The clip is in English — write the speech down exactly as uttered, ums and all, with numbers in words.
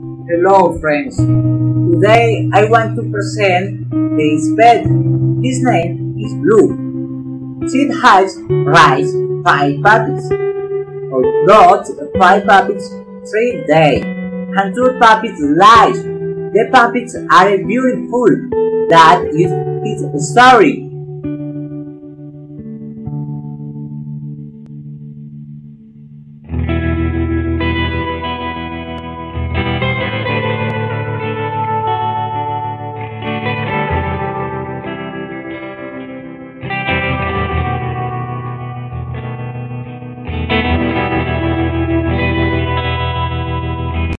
Hello friends, today I want to present this pet. His name is Blue. She has raised five puppies. Or got five puppies three days and two puppies live. The puppies are beautiful. That is his story.